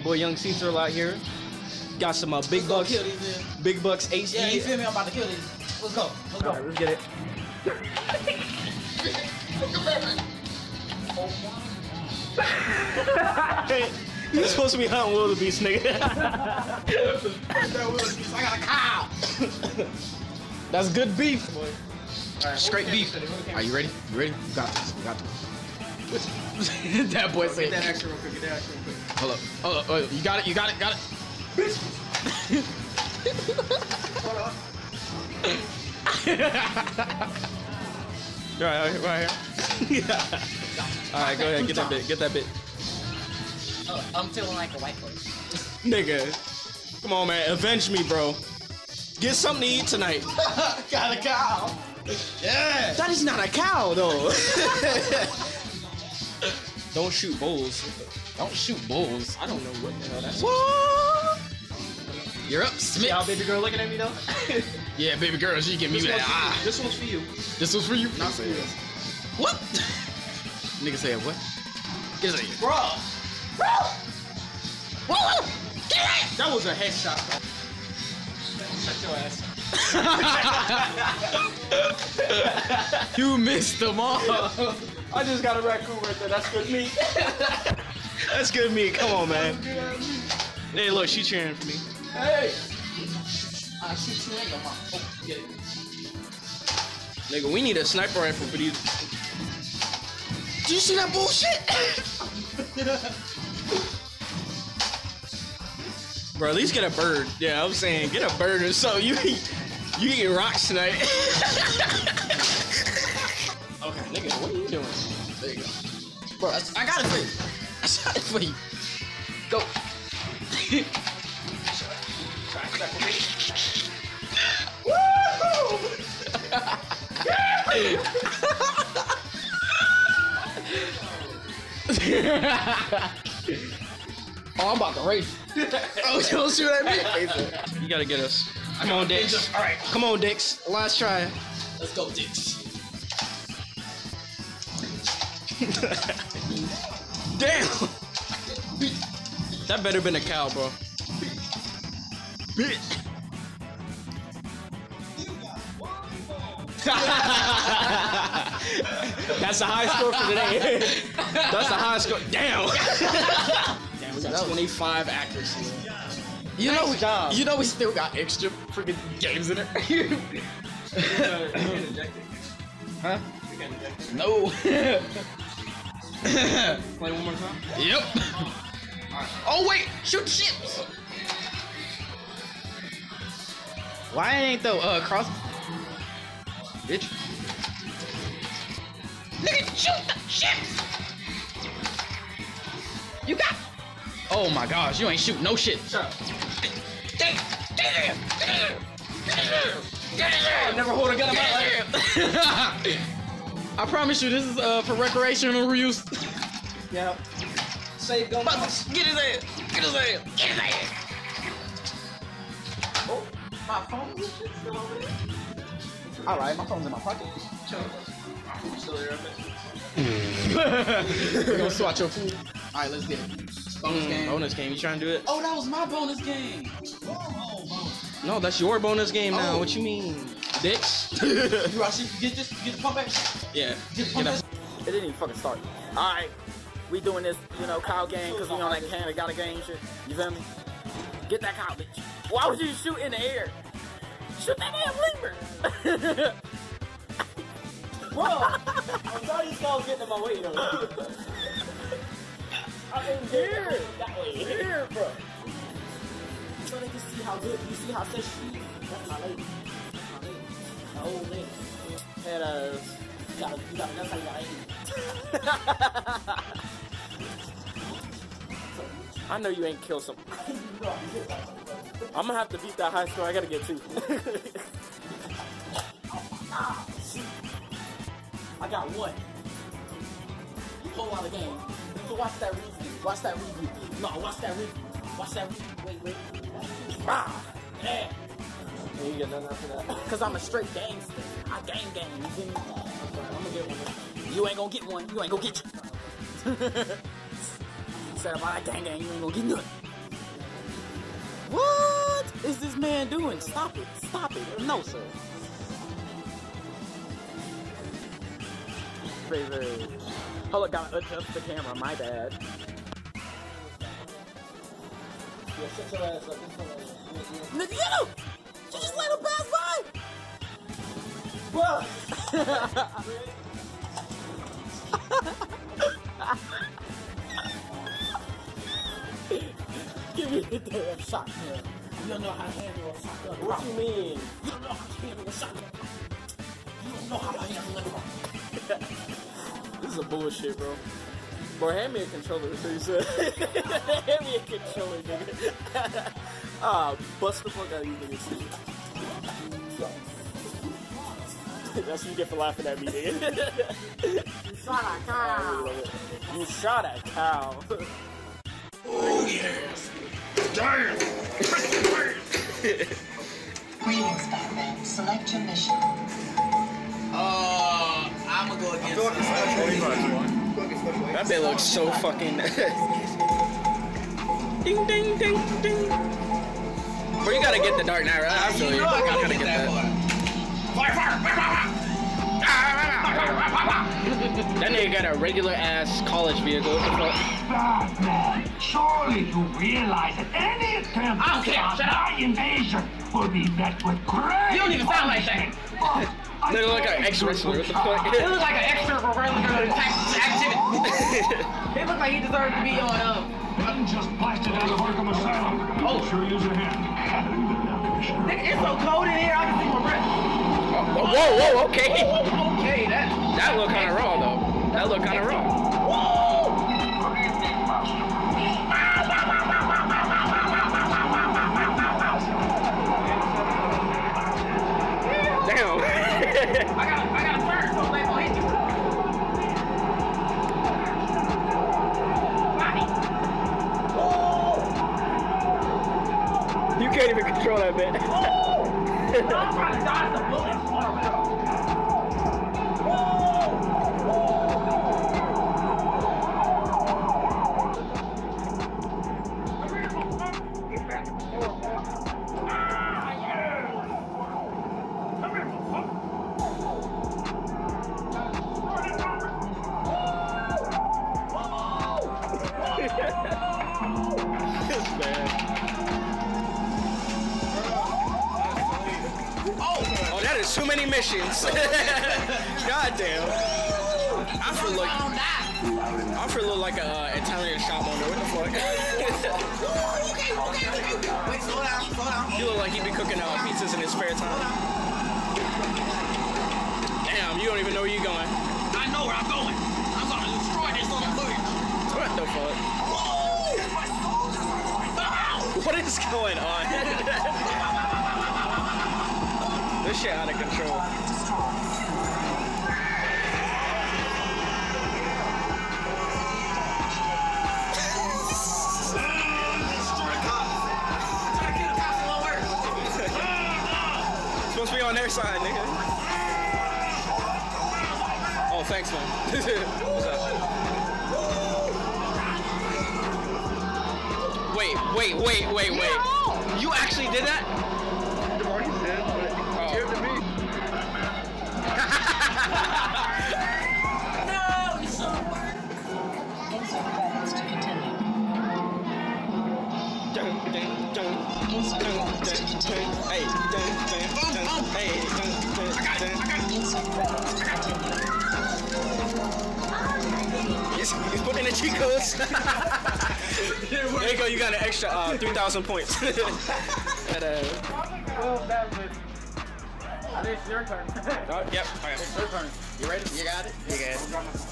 Your boy Young Caesar out here. Got some big bucks. Kill these, Big bucks HD. yeah, you feel me? I'm about to kill these. Let's go. Let's go. Alright, let's get it. You're supposed to be hunting wildebeest, nigga. I got a cow. That's good beef. Right, Straight beef. Are you ready? You ready? You got this. You got this. That boy said. Get that action real quick. Get that action real quick. Hold up. Hold up. Hold up. You got it. You got it. Got it. Hold on. Right here. Alright, go ahead. Get that bit. Get that bit. I'm feeling like a white boy. Nigga. Come on, man. Avenge me, bro. Get something to eat tonight. Got a cow. Yeah. That is not a cow, though. Don't shoot bulls. Don't shoot bulls. I don't know what the hell that's. What? You're up, See Smith. how baby girl looking at me, though? Yeah, baby girl, she give me This that one's for eye. you. This one's for you. This was for you. Not for you. What? Nigga said what? Nigga said, Bro. whoa, That was a headshot, bro. Shut your ass. you missed them all. I just got a raccoon right there. That's good meat. That's good meat. Come on, man. Hey, look, she cheering for me. Hey. I shoot you in your mouth. Oh, get it. Nigga, we need a sniper rifle for these. Do you see that bullshit? Bro, at least get a bird. Yeah, I'm saying get a bird or so. You get rocks tonight. Okay, nigga, what are you doing? There you go. Bro, I got it for you. I shot it for you. Go. Try to for me. Oh, I'm about to race. Oh, don't shoot at me. You gotta get us. Come on, Dix. All right. Come on, Dix. Last try. Let's go, Dix. Damn. That better been a cow, bro. Bitch. That's the high score for today. That's the high score. Damn. Damn, we got 25 accuracy. You know, Nice job. you know we still got extra freaking games in it. Huh? No. Play one more time. Yep. Oh wait, shoot ships. Why ain't the cross? Bitch. Nigga, shoot the ships. You got. Oh my gosh, you ain't shooting no shit. Shut up. Get I never hold a gun in my life. I promise you, this is for recreational use. Yeah. Save gun. Get his ass. Get his ass. Get his ass. Oh, my phone is still over there. All right, my phone's in my pocket. Still there, We're gonna swat your food. All right, let's get it. Bonus game. Bonus game. You trying to do it? Oh, that was my bonus game. No, that's your bonus game now. Oh. What you mean? Dicks? You actually get this? Get the pump back. Yeah. Get the pump back. It didn't even fucking start. Alright, we doing this, you know, cow game, because we on that can, got a game shit. You feel me? Get that cow, bitch. Why would you shoot in the air? Shoot that damn lemur! Bro, I'm sorry these guys getting in my way, though. I'm in here. That way. Here, bro. So they can see how good, you see how fresh she is? That's my lady. That's my lady. My old lady. And, That's how you gotta aim. I know you ain't killed some. I'm gonna have to beat that high score. I gotta get two. I got one. Whole lot of game. You can watch that review. Watch that review. No, watch that review. Watch that review. Wait. Ah! Yeah. And you get nothing after that. Cause I'm a straight gangster. I gang. You feel me? I'm gonna get one. You ain't gonna get one. You ain't gonna get you. Said about that gang, you ain't gonna get nothing. is this man doing? Stop it. Stop it. No, sir. Baby. Hold on, gotta adjust the camera. My bad. Yeah, shut your ass up. Nigga, you know! You just let him pass by! Bruh! Give me the damn shotgun. You don't know how to handle a shotgun. What you mean? You don't know how to handle a shotgun. You don't know how to handle it. This is a bullshit, bro. Bro, hand me a controller, that's what he said. Hand me a controller, nigga. Bust the fuck out of you niggas. That's what you get for laughing at me, nigga. You shot a cow. You shot at cow. Oh, yes. Damn. Greetings, Batman. Select your mission. I'm gonna go against That bit looks so fucking. Ding, ding, ding, ding. Bro, you gotta get the Dark Knight, right? I feel you. know I gotta get that. Fire. That nigga got a regular ass college vehicle. What the fuck? Batman, surely you realize that any attempt I don't care, to shut stop my invasion will be met with great You don't even sound like that. But They look like an ex-wrestler. What the fuck? It looks like an extra for regular activity. It looks like he deserves to be on I'm just blasted out of Arkham Asylum. Oh. Sure use a hand. Nigga, it's so cold in here, I can see my breath. Whoa, okay. Okay, That look kind of raw, though. That look kind of raw. Damn. I got a turn, so they gonna hit you. You can't even control that bit. I'm trying to dodge the bullets. Oh, that is too many missions. God damn. I feel like an Italian shop owner. What the fuck? Wait, slow down. You look like he be cooking pizzas in his spare time. Damn, you don't even know where you're going. I know where I'm going. I'm gonna destroy this little booty. What the fuck? What is going on? This shit out of control. Supposed to be on their side, nigga. Oh, thanks, man. What's up? Wait. You actually did that? Insert credits to continue. Insert credits to continue. He's putting in the cheat codes. There you go, you got an extra 3,000 points. I think it's your turn. Yep. It's your turn. You ready? You got it? You got it.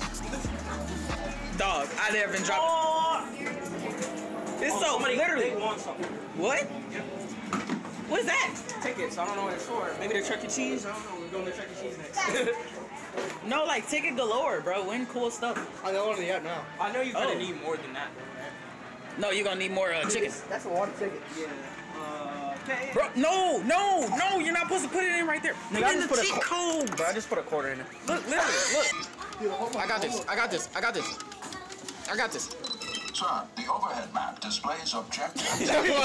Dog, I never been dropping. It's so literally. want something. What? What is that? Tickets. I don't know what it's for. Maybe the Chuck E. Cheese. I don't know. We're going to Chuck E. Cheese next. No, like ticket galore, bro. Win cool stuff. I know what the app now. I know you're gonna Oh. need more than that, though, man. No, you're gonna need more chicken. That's a lot of tickets. Yeah. Okay. Bro, no, you're not supposed to put it in right there. Put I in just the put a cheat code. Bro, I just put a quarter in it. Look, literally, look. I got this. Sir, the overhead map displays objectives. I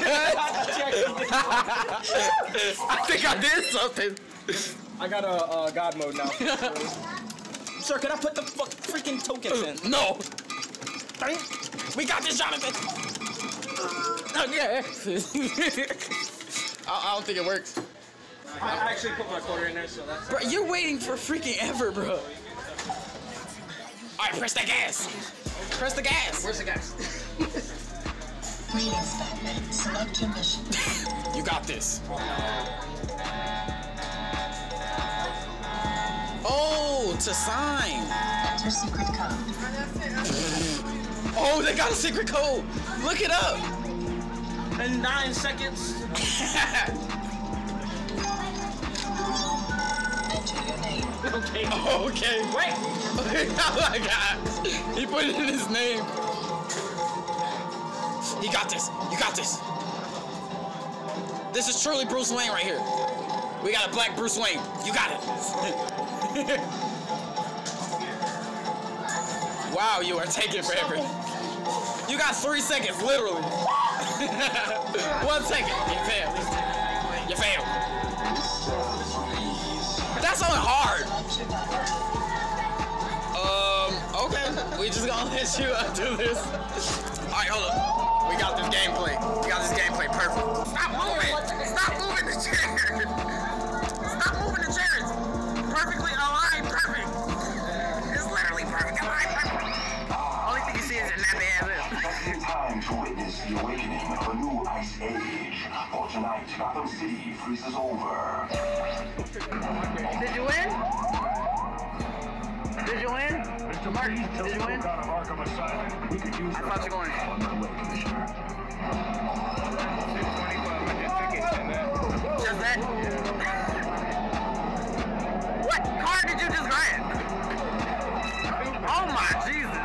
think I did something. I got a God mode now. Sir, can I put the freaking tokens in? No. We got this, Jonathan. Okay. I don't think it works. I actually put my quarter in there, so that's... Bro, you're waiting for freaking ever, bro. All right, press the gas. Press the gas. Where's the gas? Greetings, Batman. Select your mission. You got this. Oh, to sign. Enter secret code. Oh, they got a secret code. Look it up. In 9 seconds. Enter your name. Okay. Oh, okay. Wait. Oh my God. He put it in his name. He got this. You got this. This is truly Bruce Wayne right here. We got a black Bruce Wayne. You got it. Wow, you are taking forever. You got 3 seconds, literally. 1 second. You failed. You failed. That's only hard. Okay. We just gonna let you do this. Alright, hold up. We got this gameplay. We got this gameplay perfect. Stop moving! Stop moving the chairs! Stop moving the chairs! Perfectly aligned, perfect! It's literally perfect aligned, perfect. Only thing you see is your nappy ass is. It's time to witness the awakening of a new ice age. For tonight, Gotham City freezes over. Did you win? Did you win? Mr. Mark, did you win? I thought you won. Just that? What car did you just grab? Oh my Jesus.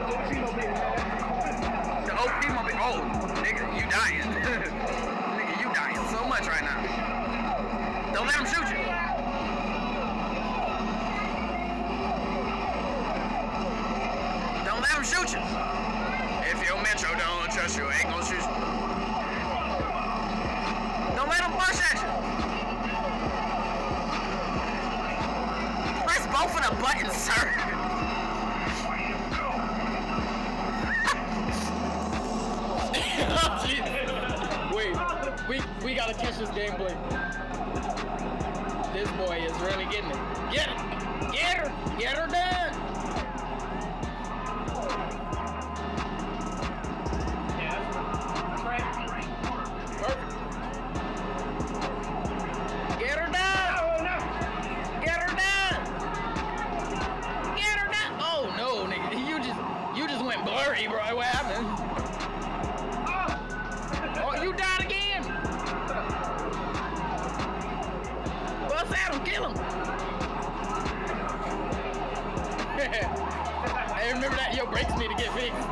The OP mobile. Oh, nigga, you dying. Nigga, you dying so much right now. Don't let him shoot you. Don't let him shoot you. If your Metro don't trust you, ain't gonna shoot you. Don't let him push at you. Press both of the buttons, sir. Wait, we gotta catch this gameplay. This boy is really getting it. Get it! Get her! Get her done! Perfect. Get her done! Get her done! Get her done! Oh no, nigga, you just went blurry, bro. What happened? Oh, you died again! Bust at him, kill him! Hey, remember that? Your brakes need to get fixed.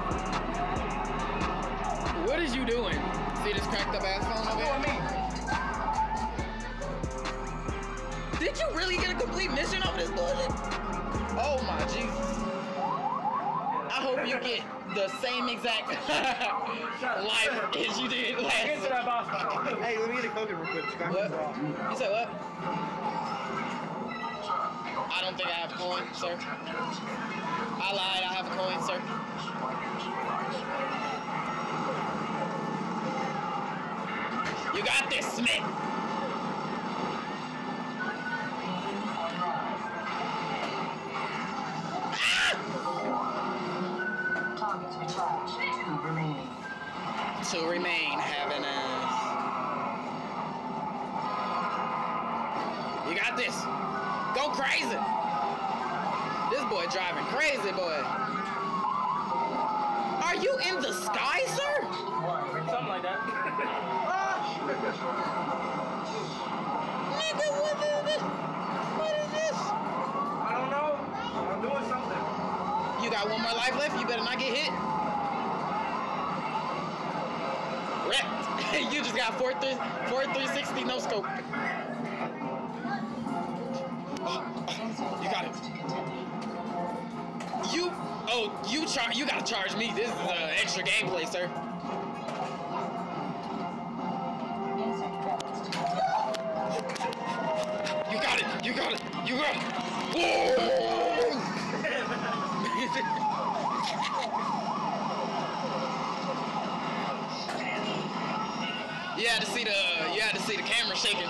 What is you doing? See this cracked up ass phone over here? Did you really get a complete mission over this bullshit? Oh my Jesus. I hope you get the same exact life as you did last. Get to that boss battle. Hey, let me get a Coke real quick. What? You said what? I don't think I have a coin, sir. I lied, I have a coin, sir. You got this, Smith. Targets recharged. 2 remaining. 2 remain, having us. You got this. Go crazy. This boy driving crazy, boy. Are you in the sky, sir? Something like that. Nigga, what is this? What is this? I don't know. I'm doing something. You got 1 more life left. You better not get hit. Wrecked. You just got 4-360 no scope. You got it. You. Oh, you gotta charge me. This is extra gameplay, sir. You got it. You got it. You got it. Whoa! You had to see the camera shaking.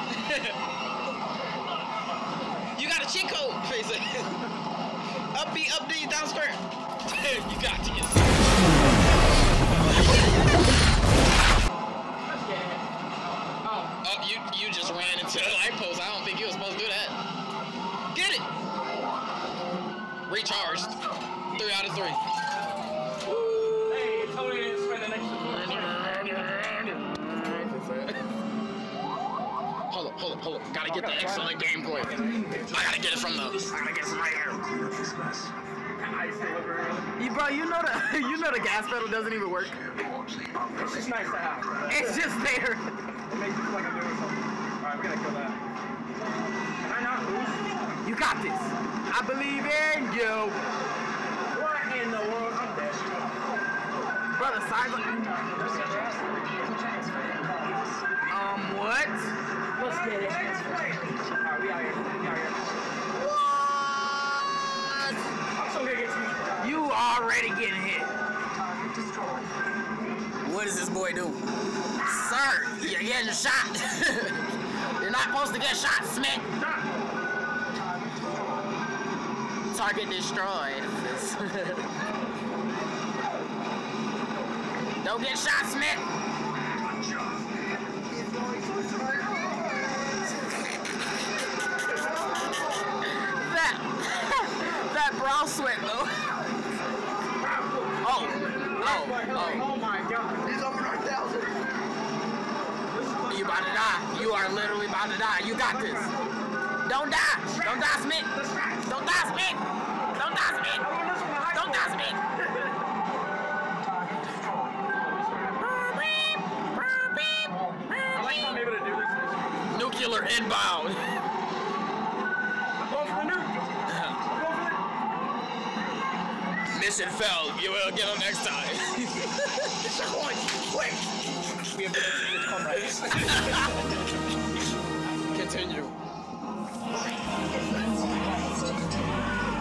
You got a cheat code, face it. Up B, up D, down square. You got this. Oh, you just ran into the light post. I don't think you were supposed to do that. Get it. Recharged. 3 out of 3. Hey, Tony didn't spend an extra Hold up. Gotta get the excellent gameplay. I gotta get it from right here. Bro, you know the gas pedal doesn't even work. It's just nice to have. It's just there. It makes it feel like I'm doing something. Alright, we gotta kill that. Can I not lose? You got this. I believe in you. What in the world? I'm dead. Brother, silent. What? Let's get it. Alright, we out here. What? I'm so gonna get you. You already getting hit. What does this boy do? Sir, you're getting shot. You're not supposed to get shot, Smith. Target destroyed. Don't get shot, Smith. That brow sweat though. Oh my God. He's over 9,000. You about to die. You are literally about to die. You got this. Don't die. Don't die, Smith. Don't die, Smith. Don't die, Smith. Don't die, Smith. I like how I'm able to do this. Nuclear inbound. Mission failed. You will get them next time. Wait. We have to come right. Continue.